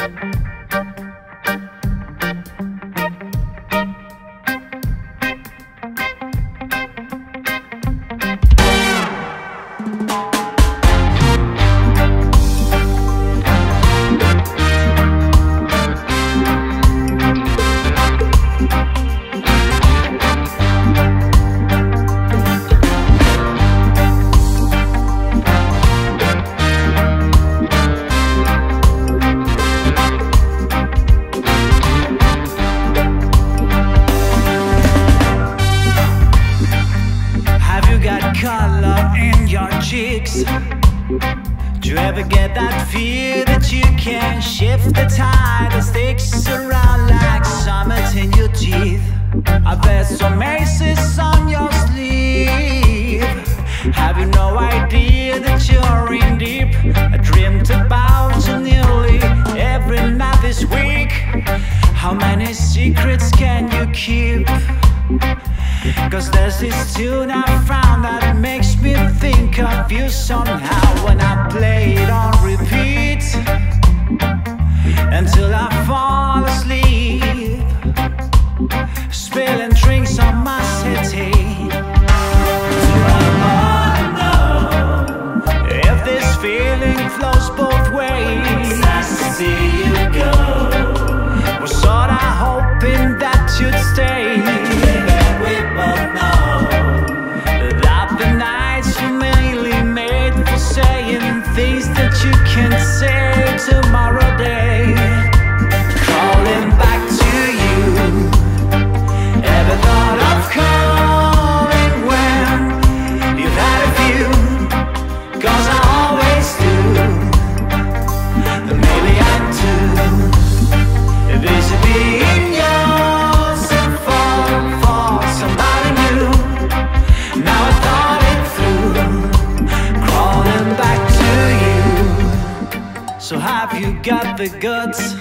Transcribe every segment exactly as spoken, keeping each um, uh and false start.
Do you ever get that fear that you can shift the tide that sticks around like summit in your teeth? I bet some aces on your sleeve. Have you no idea that you're in deep? I dreamed about you nearly every night this week. How many secrets can you keep? Cause there's this tune I found that makes me think of you somehow. When I play it on repeat until I fall asleep, spilling drinks on my city. Do I wanna know if this feeling flows both ways? I see you go. Was sorta hoping that you'd stay. Things that you can say tomorrow day. Calling back to you. Ever thought of calling when you've had a few? Cause I always do. Maybe I'm too busy being yours and fall for somebody new. Now I thought it through. Crawling back. So have you got the guts?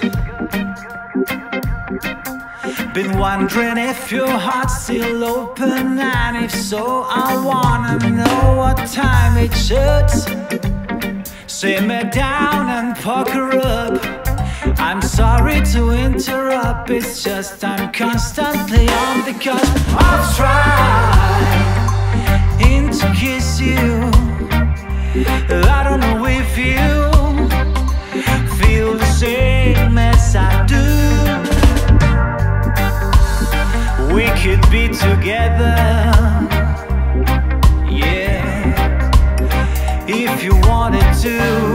Been wondering if your heart's still open, and if so, I wanna know what time it should. Sit me down and pucker up. I'm sorry to interrupt, it's just I'm constantly on the cusp of trying to kiss you. I don't know if you feel the same as I do. We could be together, yeah, if you wanted to.